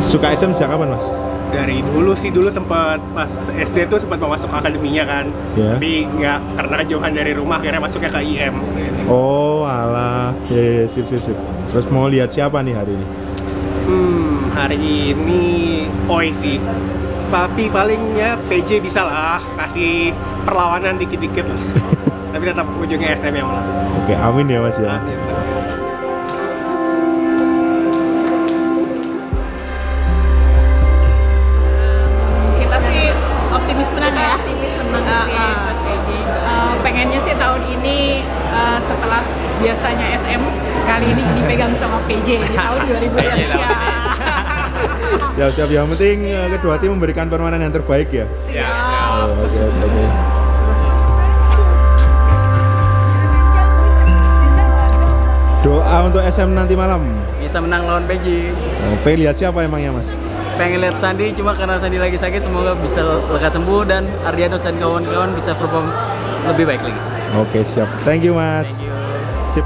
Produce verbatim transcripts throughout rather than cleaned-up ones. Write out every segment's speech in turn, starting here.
Suka S M sejak kapan, Mas? Dari dulu sih, dulu sempat pas S D tuh sempat mau masuk akademinya kan, yeah. Tapi nggak, karena kejauhan dari rumah akhirnya masuknya ke I M. Oh alah, ya, yeah, yeah, sip sip sip. Terus mau lihat siapa nih hari ini? Hmm, hari ini Oi sih, tapi palingnya P J bisa lah, kasih perlawanan dikit-dikit lah. Tapi tetap ujungnya S M yang menang. Oke, amin ya Mas ya. Amin. Optimis menang ya? Optimis menang uh, uh, uh, pengennya sih tahun ini uh, setelah biasanya S M, kali ini dipegang sama P J di tahun dua ribu dua puluh tiga. Ya siap, yang penting uh, kedua tim memberikan permainan yang terbaik ya? Siap. Oh, oke, oke, oke. Doa untuk S M nanti malam? Bisa menang lawan P J. Oh, pengen lihat siapa emangnya Mas? Pengen lihat Sandi, cuma karena Sandi lagi sakit, semoga bisa lekas sembuh dan Ardianus dan kawan-kawan bisa perform lebih baik lagi. Oke, siap. Thank you Mas. Thank you. Sip.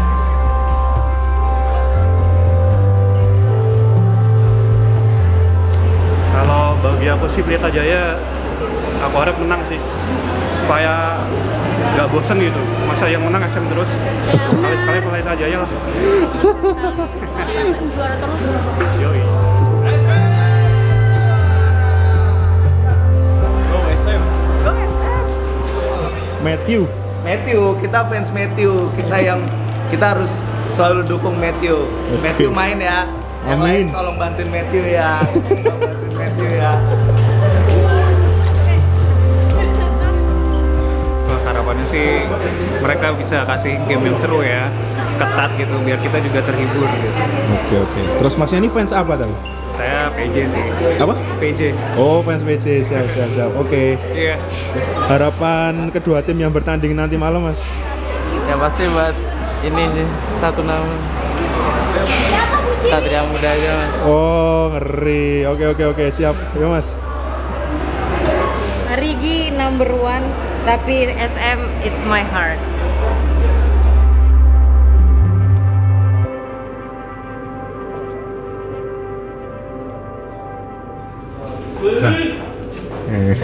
Kalau bagi aku sih Pelita Jaya, aku harap menang sih, supaya nggak bosen gitu. Masa yang menang S M terus, sekali-sekali Pelita Jaya lah. Juara terus. Yoi. Matthew. Matthew, kita fans Matthew, kita yang kita harus selalu dukung Matthew. Okay. Matthew main ya. Yang Amin. lain tolong bantuin Matthew ya. Tolong bantuin Matthew ya. Nah, harapannya sih mereka bisa kasih game yang seru ya, ketat gitu, biar kita juga terhibur gitu. Oke, oke. Terus Masnya ini fans apa tadi? Saya P J sih. Apa? P J. Oh, fans P J, siap, siap, siap. Oke. Iya. Harapan kedua tim yang bertanding nanti malam, Mas? Yang pasti buat ini sih, satu nama Satria Muda aja Mas. Oh, ngeri. Oke, oke, oke, siap. Yo Mas. Rigi number one, tapi S M it's my heart. Nah. Eh.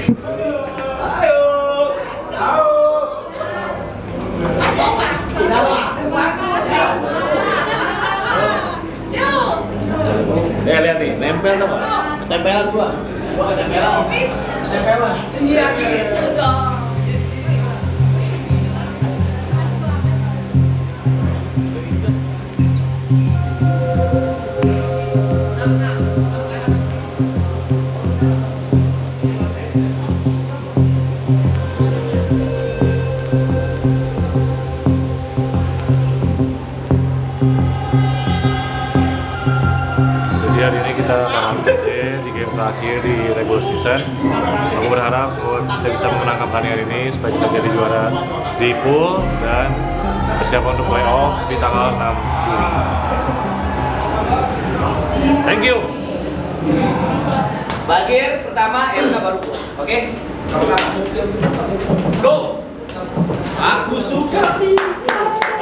Eh lihat nih, nempel tuh, tempelan gua, gua ketempelan, tempelan. Iya gitu dong. Hari ini kita kalah P J di game terakhir di regular season. Aku berharap kita bisa memenangkan pertandingan ini supaya kita jadi juara di pool dan bersiap untuk playoff di tanggal enam Juli. Thank you. Bagir pertama, Elka baru. Oke? Pertama. Go. Aku suka bisa.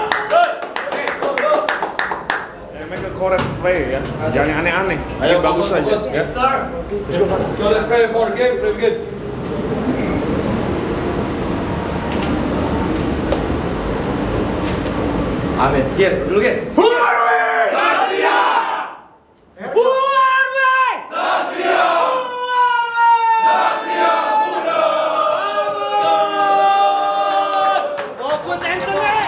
Make a correct play ya, jangan yang aneh-aneh. Ayo bagus aja. Ya. So let's play for game, play good. Amin. Gir, dulu Gir. Who are we? Satria. Who are we? Satria. Who are we? Satria Muda. Fokus enter nih.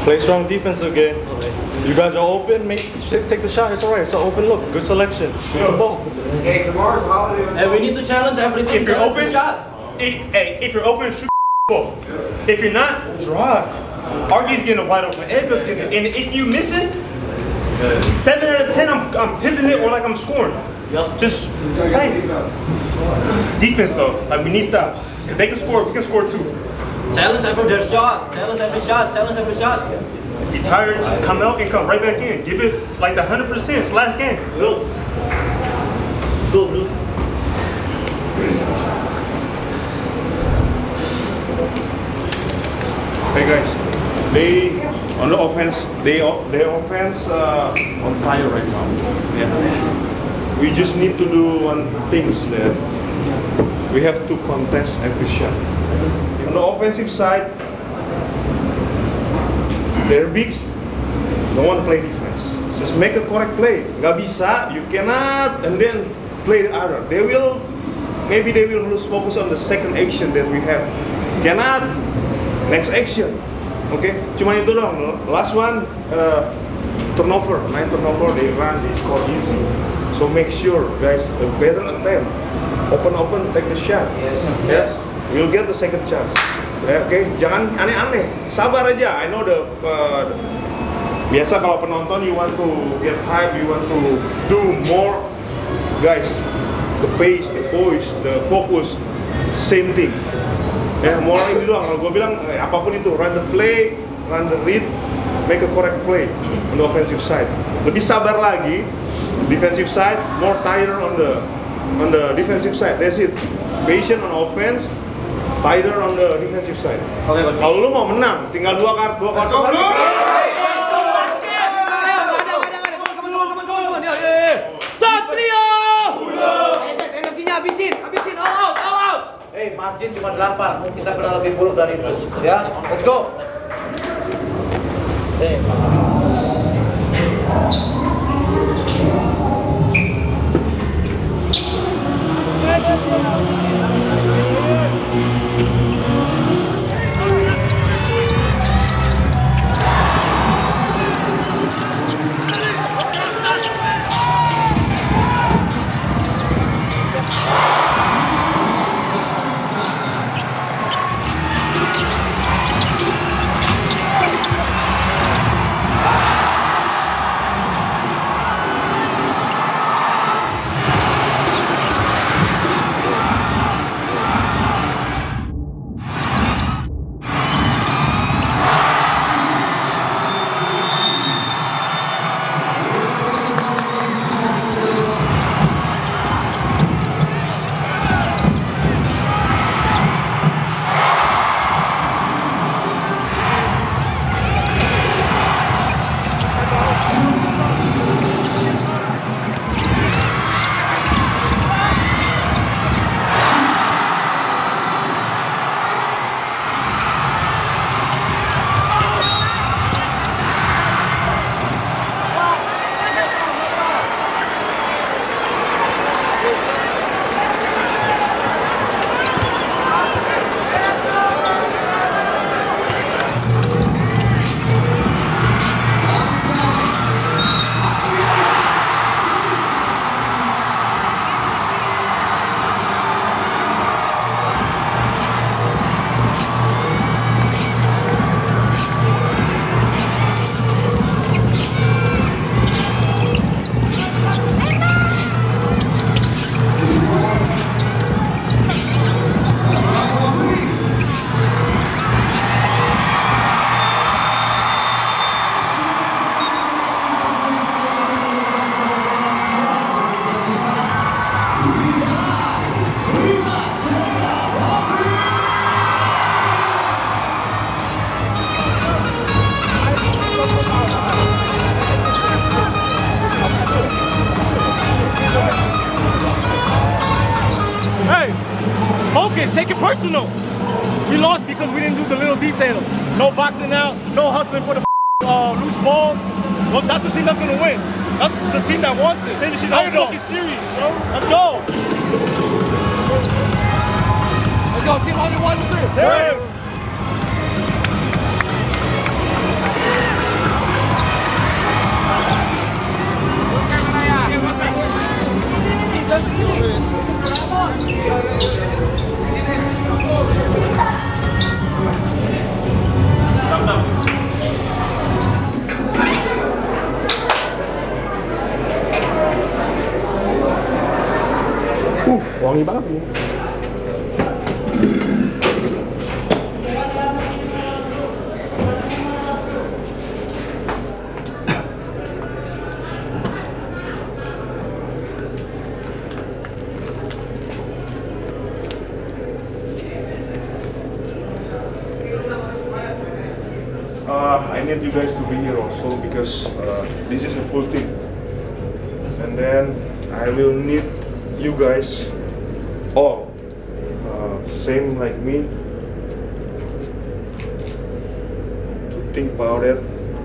Play strong defense again. You guys are open, make take the shot. It's alright. It's an open look. Good selection. Shoot the ball. Okay, tomorrow's holiday. And we need to challenge everything. If you're Challenge open, the shot. Hey, hey, if you're open, shoot the ball. If you're not, drive. Argy's getting a wide open. Edgar's getting it. And if you miss it, seven out of ten, I'm, I'm tipping it or like I'm scoring. Yep. Just play. Defense though, like we need stops. Cause they can score, we can score too. Challenge every their shot. Challenge every shot. Challenge every shot. If you're tired, just come out and come right back in. Give it like the hundred percent. It's last game. Go. Let's go, Blue. Hey guys, they on the offense, they their offense uh, on fire right now. Yeah. We just need to do one thing there. We have to contest every shot. On the offensive side, their bigs don't want to play defense. Just make a correct play. Gak bisa, you cannot, and then play the other. They will, maybe they will lose focus on the second action that we have. Cannot, next action. Oke, okay? Cuma itu dong. Last one, uh, turnover, nine turnover, they run, they score easy. So make sure, guys, a better attempt. Open, open, take the shot. Yes. Yes. We'll get the second chance. Ya, oke, okay? Jangan aneh-aneh. Sabar aja. I know the uh, biasa kalau penonton you want to get hype, you want to do more. Guys, the pace, the poise, the focus, same thing. Ya, moral ini doang. Kalau gue bilang eh, apapun itu, run the play, run the read, make a correct play on the offensive side. Lebih sabar lagi, defensive side, more tighter on the on the defensive side. That's it. Patient on offense, tighter on the defensive side. Okay, kalau lu mau menang, tinggal dua kartu, dua kartu lagi. Satria! Energinya habisin, habisin, all out, all out. Hey, margin cuma delapan, kita pernah lebih buruk dari itu. Ya, let's go. Hey. Focus, take it personal. We lost because we didn't do the little details. No boxing out, no hustling for the uh, loose ball. Well, that's the team that's gonna win. That's the team that wants it. Finish it out. Fucking serious, bro. Let's go. Let's go. Team only one, two. There. wangi banget ini. Uh, I need you guys to be here also because uh, this is a full team, and then I will need you guys all uh, same like me to think about it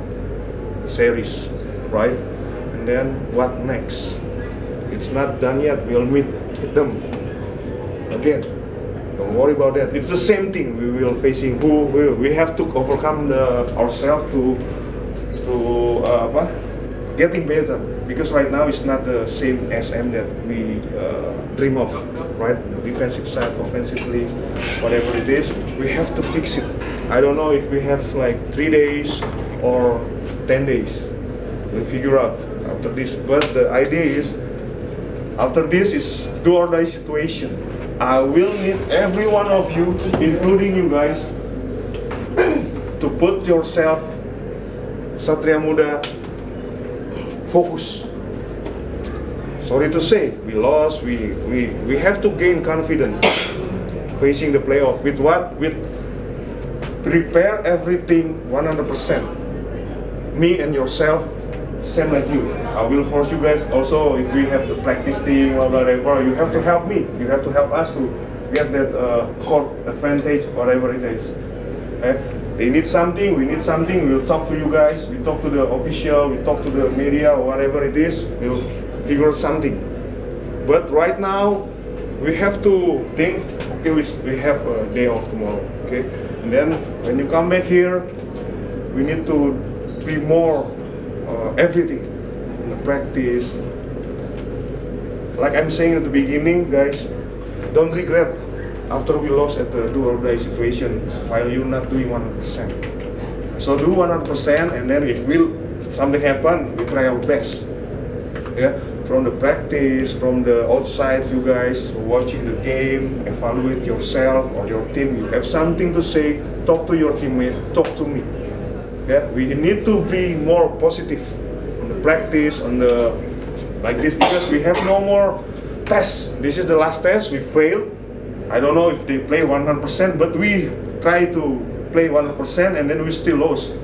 series, right? And then what next? It's not done yet. We'll meet them again. Don't worry about that. It's the same thing. We will facing who will. We have to overcome the ourselves to to uh, apa, getting better. Because right now it's not the same S M that we uh, dream of, right? Defensive side, offensively, whatever it is, we have to fix it. I don't know if we have like three days or ten days. We'll figure out after this. But the idea is, after this is do or die situation. I will need every one of you, including you guys, to put yourself, Satria Muda, focus. Sorry to say, we lost. We we we have to gain confidence facing the playoff. With what? With prepare everything one hundred percent. Me and yourself, same like you. I will force you guys also, if we have the practice team or whatever, you have to help me. You have to help us to get that uh, court advantage, whatever it is. Okay? They need something, we need something, we'll talk to you guys, we talk to the official, we talk to the media or whatever it is, we'll figure out something. But right now, we have to think, okay, we, we have a day off tomorrow, okay? And then when you come back here, we need to be more uh, everything. In the practice, like I'm saying at the beginning, guys, don't regret after we lost at the do or die situation while you're not doing one hundred percent. So do one hundred percent, and then if will something happen, we try our best. Yeah, from the practice, from the outside, you guys watching the game, evaluate yourself or your team. You have something to say, talk to your teammate, talk to me. Yeah, we need to be more positive on the practice, on the like this, because we have no more tests. This is the last test. We failed. I don't know if they play one hundred percent, but we try to play one hundred percent and then we still lost.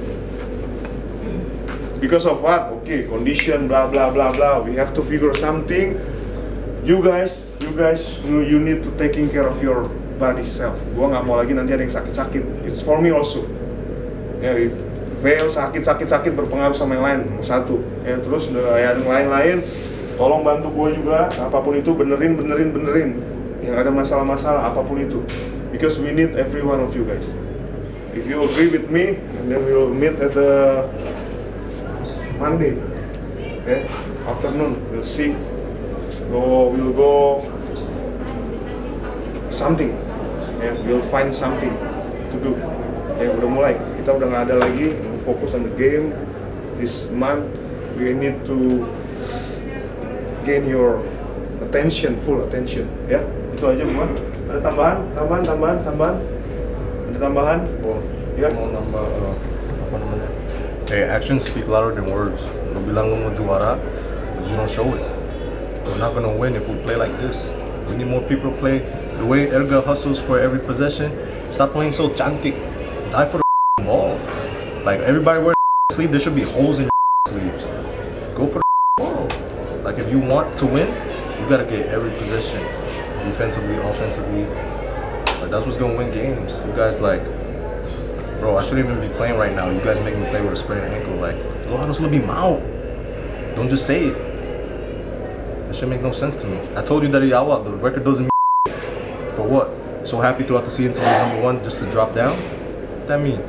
Because of what? Okay, condition, blah blah blah blah. We have to figure something. You guys, you guys, you, you need to taking care of your body self. Gua nggak mau lagi nanti ada yang sakit-sakit. It's for me also. Ya, if fail sakit-sakit-sakit berpengaruh sama yang lain, satu. Ya, terus ya, yang lain-lain, tolong bantu gue juga, apapun itu benerin, benerin, benerin. Yang ada masalah-masalah, apapun itu. Because we need every one of you guys. If you agree with me, and then we will meet at the Monday. Okay, afternoon, we'll see. Go, we'll go something. Yeah, we'll find something to do. Ya, udah mulai. Kita udah nggak ada lagi fokus on the game. This month we need to gain your attention, full attention. Ya, itu aja semua. Ada tambahan, tambahan, tambahan, tambahan. Ada tambahan? Oh, ya. Mau nambah uh, apa namanya? Hey, actions speak louder than words. Lo bilang lo mau juara, but you don't show it. We're not gonna win if we play like this. We need more people to play the way Erga hustles for every possession. Stop playing so cantik. Die for the ball. Like everybody wears sleeve, there should be holes in your sleeves. Go for the ball. Like if you want to win, you gotta get every possession, defensively, offensively. Like that's what's gonna win games. You guys like, bro, I shouldn't even be playing right now. You guys make me play with a sprained ankle. Like, lo harus lebih mau. Don't just say it. That should make no sense to me. I told you that Iawa, the record doesn't mean for what? So happy throughout the season to be number one just to drop down? What that mean?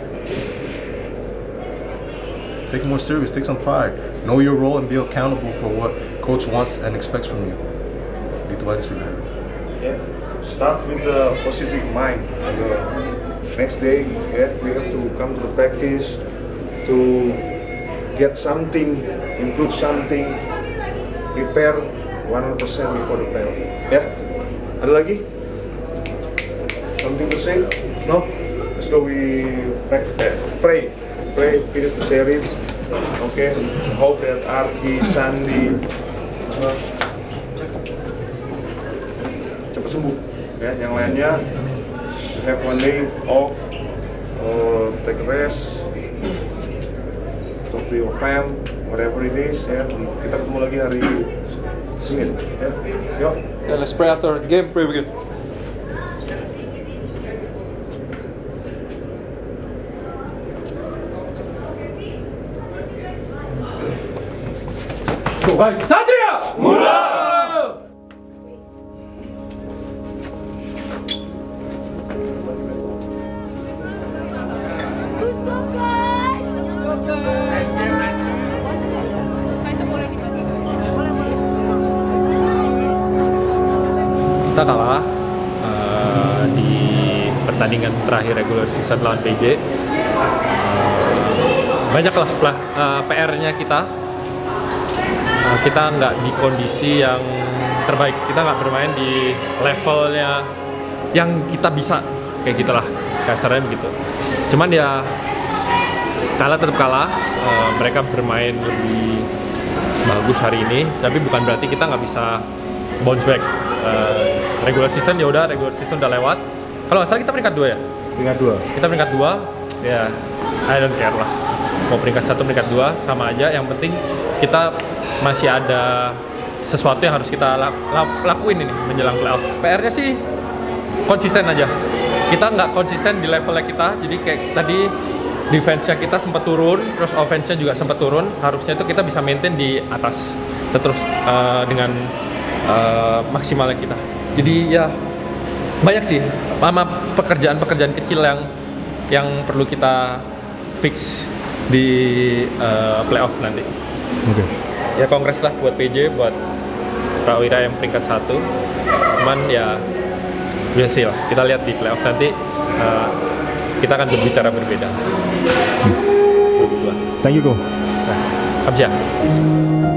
Take it more serious, take some pride. Know your role and be accountable for what coach wants and expects from you. Gitu aja sih. Yeah. Start with the positive mind. The next day, yeah, we have to come to the practice to get something, improve something, prepare one hundred percent before the playoff. Yeah. Ada lagi? Something to say? No? Let's go. We pray, pray, pray, finish the series. Okay. Hope that Arki, Sandy, uh, cepat sembuh. Ya, yang lainnya have one day off, uh, take a rest, talk to your fam, whatever it is. Ya, kita ketemu lagi hari Senin. Ya, yuk. Yeah, let's pray after game. Pray begin. Go guys, Satria! Mula! Kita kalah uh, di pertandingan terakhir regular season lawan P J. Uh, banyaklah uh, P R-nya kita. Uh, kita nggak di kondisi yang terbaik. Kita nggak bermain di levelnya yang kita bisa, kayak gitulah kasarnya begitu. Cuman ya kalah tetap kalah. Uh, mereka bermain lebih bagus hari ini, tapi bukan berarti kita nggak bisa bounce back. Uh, regular season ya udah, regular season udah lewat. Kalau nggak salah kita peringkat dua ya? Peringkat dua. Kita peringkat dua, ya I don't care lah. Mau peringkat satu, peringkat dua sama aja. Yang penting kita masih ada sesuatu yang harus kita lak lak lakuin ini menjelang playoff. P R-nya sih konsisten aja. Kita nggak konsisten di levelnya kita. Jadi kayak tadi defense-nya kita sempat turun, terus offense-nya juga sempat turun. Harusnya itu kita bisa maintain di atas terus uh, dengan uh, maksimalnya kita. Jadi ya banyak sih sama pekerjaan-pekerjaan kecil yang yang perlu kita fix di uh, playoff nanti. Oke. Okay. Ya kongres lah buat P J, buat Prawira yang peringkat satu. Cuman ya biasa lah. Kita lihat di playoff nanti uh, kita akan berbicara berbeda. Thank you, Ko. Kamsia.